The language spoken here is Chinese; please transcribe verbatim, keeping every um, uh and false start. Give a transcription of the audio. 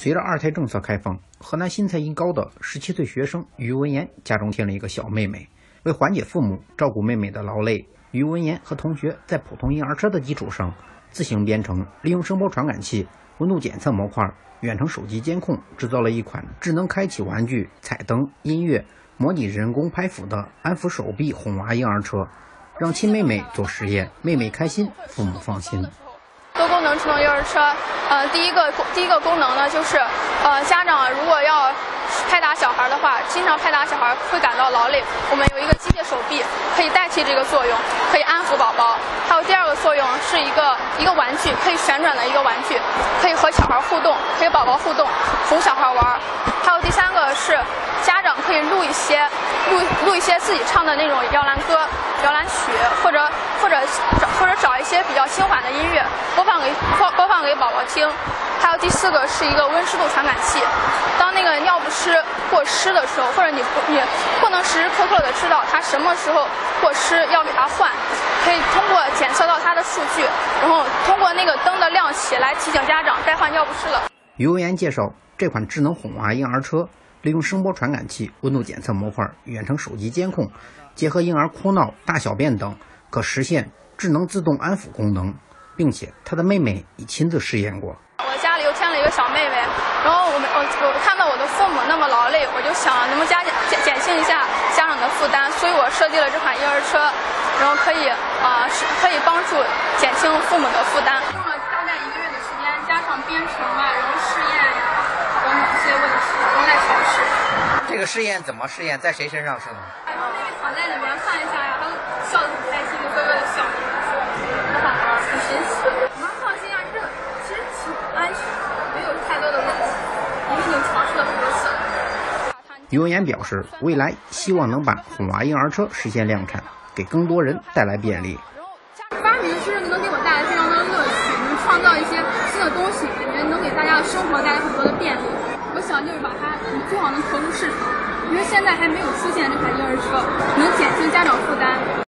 随着二胎政策开放，河南新蔡一高的十七岁学生于文言家中添了一个小妹妹。为缓解父母照顾妹妹的劳累，于文言和同学在普通婴儿车的基础上，自行编程，利用声波传感器、温度检测模块、远程手机监控，制造了一款智能开启玩具、彩灯、音乐、模拟人工拍抚的安抚手臂哄娃婴儿车，让亲妹妹做实验，妹妹开心，父母放心。 多功能智能婴儿车，呃，第一个第一个功能呢，就是呃，家长如果要拍打小孩的话，经常拍打小孩会感到劳累，我们有一个机械手臂可以代替这个作用，可以安抚宝宝。还有第二个作用是一个一个玩具，可以旋转的一个玩具，可以和小孩互动，可以宝宝互动，哄小孩玩。还有第三个是家长可以录一些录录一些自己唱的那种摇篮歌、摇篮曲，或者或者或者找一些比较轻缓的音乐播放给播播放给宝宝听。还有第四个是一个温湿度传感器，当那个尿不湿过湿的时候，或者你不你不能时时刻刻的知道它什么时候过湿要给它换，可以通过检测到它的数据，然后通过那个灯的亮起来提醒家长该换尿不湿了。 于文言介绍，这款智能哄娃婴儿车利用声波传感器、温度检测模块、远程手机监控，结合婴儿哭闹、大小便等，可实现智能自动安抚功能，并且他的妹妹已亲自试验过。 我家里又添了一个小妹妹，然后我们我我看到我的父母那么劳累，我就想能不能加减减减轻一下家长的负担，所以我设计了这款婴儿车，然后可以啊、呃、是可以帮助减轻父母的负担。 用了大概一个月的时间，加上编程啊，然后试验呀、等等一些问题，都在尝试。 这个试验怎么试验？在谁身上试呢？ 然后妹妹躺在里面看一下呀，她笑得很开心，咯咯的笑，很好玩，很神奇。妈放心啊，这其实挺安全，没有太多的问题，因为已经尝试了很多次了。 于文言表示，未来希望能把哄娃婴儿车实现量产，给更多人带来便利。 发明是能给我带来非常多的乐趣，能创造一些新的东西，感觉能给大家的生活带来很多的便利。我想就是把它最好能投入市场，因为现在还没有出现这款婴儿车，能减轻家长负担。